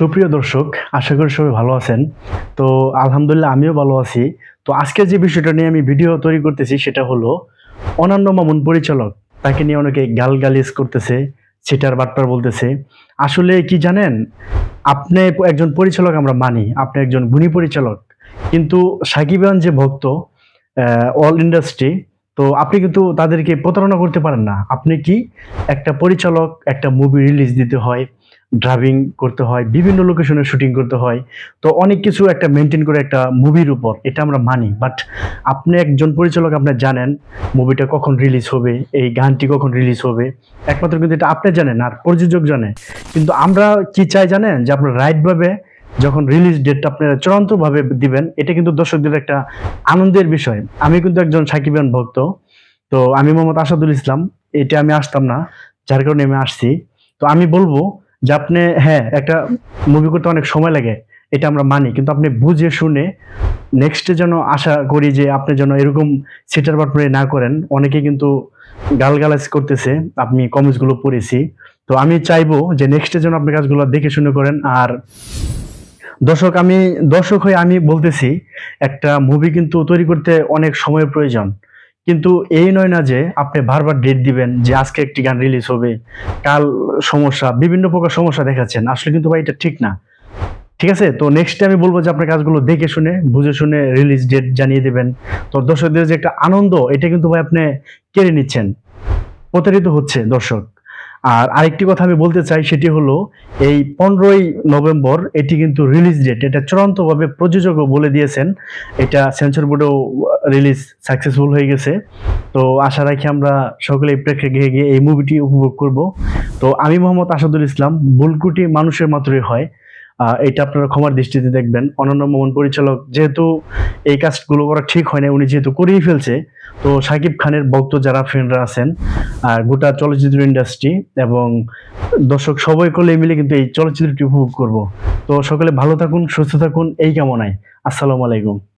সুপ্রিয় দর্শক, আশা করি সবাই ভালো আছেন। তো আলহামদুলিল্লাহ আমিও ভালো আছি। তো আজকে যে বিষয়টা নিয়ে আমি ভিডিও তৈরি করতেছি সেটা হলো অনন্য মামুন পরিচালক। তাকে নিয়ে অনেকে গালগালিজ করতেছে, চিটার বাটপার বলতেছে। আসলে কি জানেন? আপনি একজন পরিচালক আমরা মানি, আপনি একজন গুণী পরিচালক। কিন্তু সাকিব খান যে ভক্ত অল ইন্ডাস্ট্রি, তো আপনি কিন্তু তাদেরকে প্রতারণা করতে পারেন না। আপনি কি একটা পরিচালক একটা মুভি রিলিজ দিতে হয়, ড্রাইভিং করতে হয়, বিভিন্ন লোকেশনে শুটিং করতে হয়। তো অনেক কিছু একটা মেইনটেইন করে একটা মুভির উপর, এটা আমরা মানি। বাট আপনি একজন পরিচালক, আপনি জানেন মুভিটা কখন রিলিজ হবে, এই গানটি কখন রিলিজ হবে। একমাত্র কিন্তু এটা আপনি জানেন আর প্রযোজক জানে। কিন্তু আমরা কি চাই জানেন? যে আপনার রাইট ভাবে যখন রিলিজ ডেটটা আপনারা চূড়ান্তভাবে দিবেন, এটা কিন্তু দর্শকদের একটা আনন্দের বিষয়। আমি কিন্তু একজন সাকিব খান ভক্ত। তো আমি মোহাম্মদ আসাদুল ইসলাম। এটা আমি আসতাম না, যার কারণে আমি আসছি। তো আমি বলবো যে আপনি, হ্যাঁ, একটা মুভি করতে অনেক সময় লাগে, এটা আমরা মানি। কিন্তু আপনি বুঝে শুনে নেক্সটে যেন, আশা করি যে আপনি যেন এরকম সিটার বাটপারি না করেন। অনেকে কিন্তু গালগালাজ করতেছে, আপনি কমেন্টস গুলো পড়েছি। তো আমি চাইবো যে নেক্সটে যেন আপনি কাজগুলো দেখে শুনে করেন। আর দর্শক হয়ে আমি বলতেছি, একটা মুভি কিন্তু তৈরি করতে অনেক সময়ের প্রয়োজন। কিন্তু এই নয় না যে আপনি বারবার ডেট দিবেন যে আজকে একটি গান রিলিজ হবে, কাল সমস্যা, বিভিন্ন প্রকার সমস্যা দেখাচ্ছেন। আসলে কিন্তু ভাই এটা ঠিক না। ঠিক আছে? তো নেক্সটে আমি বলবো যে আপনার কাজগুলো দেখে শুনে, বুঝে শুনে রিলিজ ডেট জানিয়ে দিবেন। তো দর্শকদের যে একটা আনন্দ, এটা কিন্তু ভাই আপনি কেড়ে নিচ্ছেন। প্রতারিত হচ্ছে দর্শক। আর আরেকটি কথা আমি বলতে চাই, সেটি হলো এই 15ই নভেম্বর এটি কিন্তু রিলিজ ডেট, এটা চূড়ান্তভাবে প্রযোজকও বলে দিয়েছেন। এটা সেন্সর বোর্ডেও রিলিজ সাকসেসফুল হয়ে গেছে। তো আশা রাখি আমরা সকলেই প্রেক্ষাগৃহে গিয়ে এই মুভিটি উপভোগ করব। তো আমি মোহাম্মদ আসাদুল ইসলাম। ভুল ত্রুটি মানুষের মাত্রই হয়, এটা আপনারা ক্ষমার দৃষ্টিতে দেখবেন। অনন্য মামুন পরিচালক যেহেতু এই কাজগুলো করা ঠিক হয় না, উনি যেহেতু করেই ফেলছে, তো সাকিব খানের ভক্ত যারা ফ্রেন্ডরা আছেন, আর গোটা চলচ্চিত্র ইন্ডাস্ট্রি এবং দর্শক সবাই করলে মিলে কিন্তু এই চলচ্চিত্রটি উপভোগ করব। তো সকলে ভালো থাকুন, সুস্থ থাকুন, এই কামনায়। আসসালামু আলাইকুম।